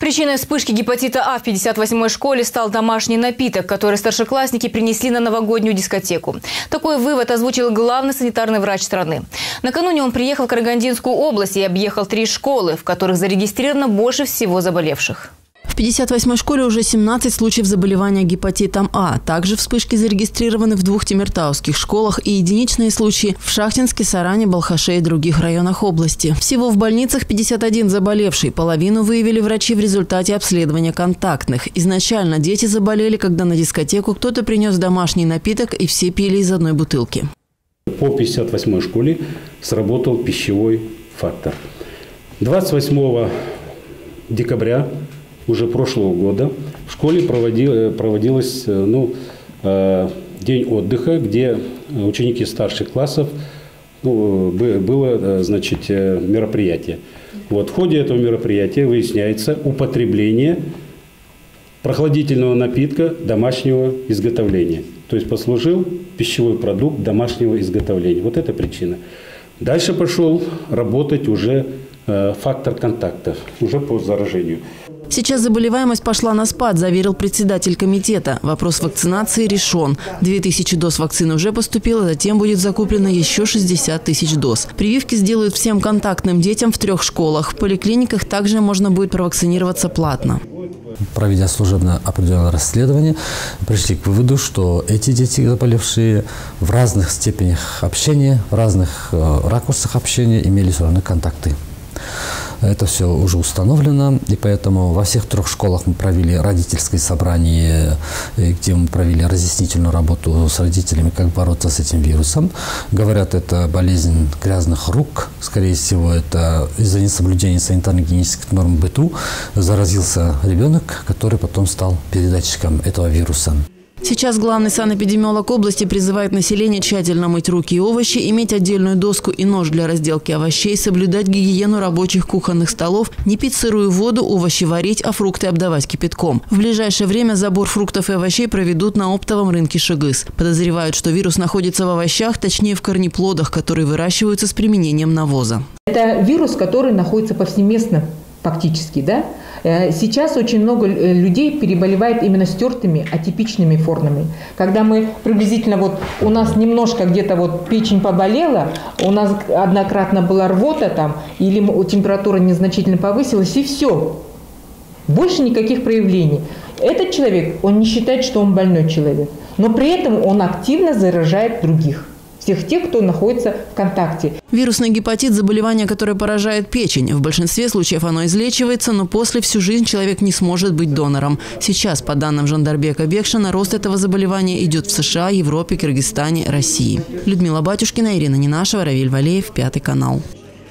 Причиной вспышки гепатита А в 58-й школе стал домашний напиток, который старшеклассники принесли на новогоднюю дискотеку. Такой вывод озвучил главный санитарный врач страны. Накануне он приехал в Карагандинскую область и объехал 3 школы, в которых зарегистрировано больше всего заболевших. В 58-й школе уже 17 случаев заболевания гепатитом А. Также вспышки зарегистрированы в 2 темиртауских школах и единичные случаи в Шахтинске, Саране, Балхаше и других районах области. Всего в больницах 51 заболевший. Половину выявили врачи в результате обследования контактных. Изначально дети заболели, когда на дискотеку кто-то принес домашний напиток и все пили из одной бутылки. По 58-й школе сработал пищевой фактор. 28 декабря уже прошлого года в школе проводилось день отдыха, где ученики старших классов было мероприятие. В ходе этого мероприятия выясняется употребление прохладительного напитка домашнего изготовления. То есть послужил пищевой продукт домашнего изготовления. Вот это причина. Дальше пошел работать уже фактор контактов, уже по заражению. Сейчас заболеваемость пошла на спад, заверил председатель комитета. Вопрос вакцинации решен. 2000 доз вакцины уже поступило, затем будет закуплено еще 60 000 доз. Прививки сделают всем контактным детям в 3 школах. В поликлиниках также можно будет провакцинироваться платно. Проведя служебное определенное расследование, пришли к выводу, что эти дети, заболевшие, в разных степенях общения, в разных ракурсах общения имели все равно контакты. Это все уже установлено, и поэтому во всех 3 школах мы провели родительское собрание, где мы провели разъяснительную работу с родителями, как бороться с этим вирусом. Говорят, это болезнь грязных рук, скорее всего, это из-за несоблюдения санитарно-гигиенических норм в быту заразился ребенок, который потом стал передатчиком этого вируса. Сейчас главный санэпидемиолог области призывает население тщательно мыть руки и овощи, иметь отдельную доску и нож для разделки овощей, соблюдать гигиену рабочих кухонных столов, не пить сырую воду, овощи варить, а фрукты обдавать кипятком. В ближайшее время забор фруктов и овощей проведут на оптовом рынке Шыгыс. Подозревают, что вирус находится в овощах, точнее в корнеплодах, которые выращиваются с применением навоза. Это вирус, который находится повсеместно. Фактически, да? Сейчас очень много людей переболевает именно стертыми, атипичными формами. Когда мы приблизительно, у нас немножко где-то печень поболела, у нас однократно была рвота там, или температура незначительно повысилась, и все. Больше никаких проявлений. Этот человек, он не считает, что он больной человек, но при этом он активно заражает других. Всех тех, кто находится в контакте. Вирусный гепатит – заболевание, которое поражает печень. В большинстве случаев оно излечивается, но после всю жизнь человек не сможет быть донором. Сейчас, по данным Жандарбека Бекшина, рост этого заболевания идет в США, Европе, Кыргызстане, России. Людмила Батюшкина, Ирина Ненашева, Равиль Валеев, 5 канал.